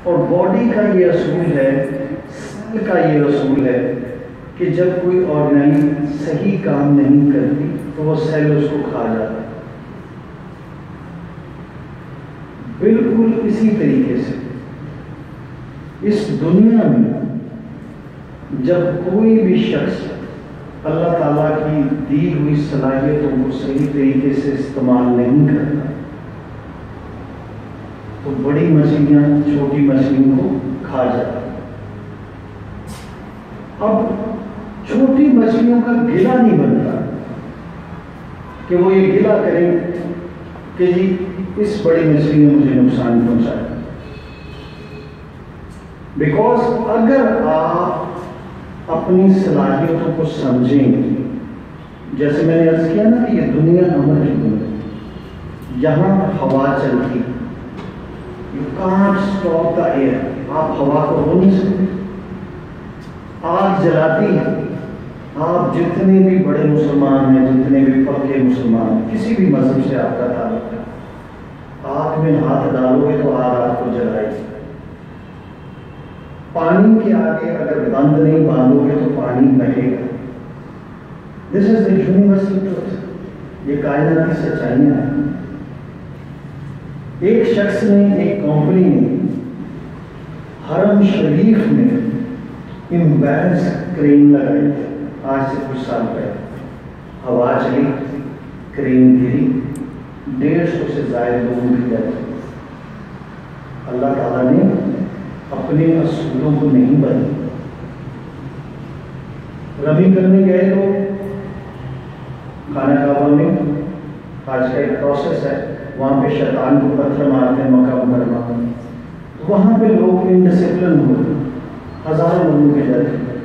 اور باڈی کا یہ اصول ہے، سیل کا یہ اصول ہے کہ جب کوئی آرگنیل صحیح کام نہیں کرتی تو وہ سیل اس کو کھا جاتا ہے۔ بالکل اسی طریقے سے اس دنیا میں جب کوئی بھی شخص اللہ تعالیٰ کی دی ہوئی صلاحیتوں کو صحیح طریقے سے استعمال نہیں کرتا تو بڑی مچھلیاں چھوٹی مچھلیوں کو کھا جاتی۔ اب چھوٹی مچھلیوں کا گلا نہیں بنتا کہ وہ یہ گلا کریں کہ جی اس بڑی مچھلی نے مجھے نقصان پہنچایا، بیکاز اگر آپ اپنی صلاحیتوں کو سمجھیں گے، جیسے میں نے عرض کیا نا کہ یہ دنیا امر کی دنیا، یہاں ہوا چلتی، you can't stop the air, آپ ہوا کو رو نہیں سکتے۔ آگ جلاتی ہے، آپ جتنے بھی بڑے مسلمان ہیں، جتنے بھی پکے مسلمان ہیں، کسی بھی مذہب سے آپ کا تعلق ہے، آگ میں ہاتھ ڈالو گے تو آگ آپ کو جلائے گی۔ پانی کے آگے اگر بند نہیں باندھو گے تو پانی بہے گا۔ دس از دا یونیورسل ٹروتھ، یہ کائنات کی سچائیاں ہیں۔ ایک شخص نے، ایک کمپنی نے حرم شریف میں امبیلنس کرین لگائی تھی آج سے کچھ سال پہلے۔ ہوا چلی، کرین گری، 150 سے زائد لوگوں کی ڈیتھ ہوئی۔ اللہ تعالیٰ نے اپنے اصولوں کو نہیں بدلا۔ رمی کرنے گئے لوگ خانہ کعبہ میں، آج کا ایک پروسیس ہے، وہاں پہ شیطان کو پتھر مارتے ہیں مکہ مکرمہ میں، وہاں پہ لوگ انڈسپلن ہوئے، ہزاروں لوگوں کے ڈیتھ ہوئے۔